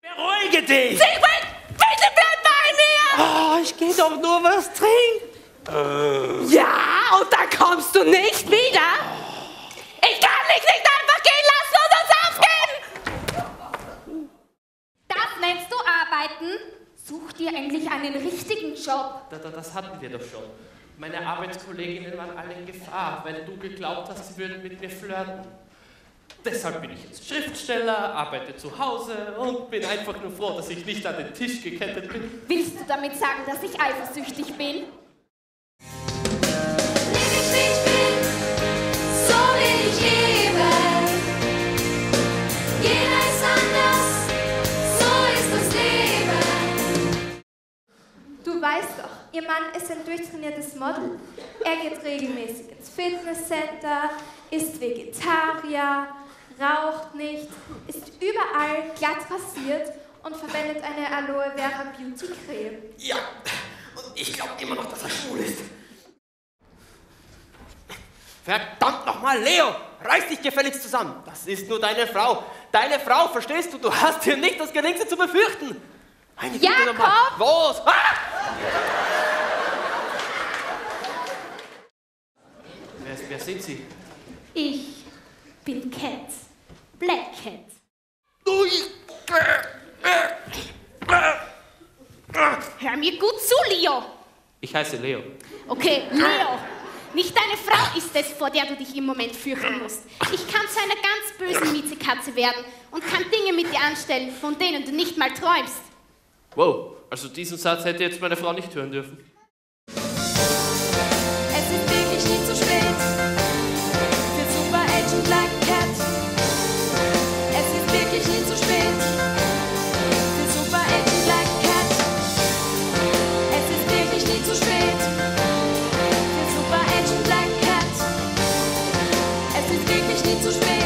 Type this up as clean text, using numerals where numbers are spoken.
Beruhige dich! Siegfried, bitte bleib bei mir! Oh, ich geh doch nur was trinken. Ja, und dann kommst du nicht wieder? Ich kann dich nicht einfach gehen lassen und uns aufgeben! Das nennst du arbeiten? Such dir endlich einen richtigen Job. Das hatten wir doch schon. Meine Arbeitskolleginnen waren alle in Gefahr, weil du geglaubt hast, sie würden mit mir flirten. Deshalb bin ich jetzt Schriftsteller, arbeite zu Hause und bin einfach nur froh, dass ich nicht an den Tisch gekettet bin. Willst du damit sagen, dass ich eifersüchtig bin? Du weißt doch, ihr Mann ist ein durchtrainiertes Model. Er geht regelmäßig ins Fitnesscenter, ist Vegetarier, raucht nicht, ist überall glatt rasiert und verwendet eine Aloe Vera Beauty Creme. Ja, und ich glaube immer noch, dass er schwul ist. Verdammt nochmal, Leo! Reiß dich gefälligst zusammen. Das ist nur deine Frau. Deine Frau, verstehst du? Du hast hier nicht das Geringste zu befürchten. Meine Güte nochmal. Los! Ah! Wer sind Sie? Ich bin Cat. Black Cat. Hör mir gut zu, Leo. Ich heiße Leo. Okay, Leo. Nicht deine Frau ist es, vor der du dich im Moment fürchten musst. Ich kann zu einer ganz bösen Miezekatze werden und kann Dinge mit dir anstellen, von denen du nicht mal träumst. Wow, also diesen Satz hätte jetzt meine Frau nicht hören dürfen. Es ist wirklich nie zu spät für Super Agent Black Cat. Es ist wirklich nie zu spät für Super Agent Black Cat. Es ist wirklich nie zu spät für Super Agent Black Cat. Es ist wirklich nie zu spät.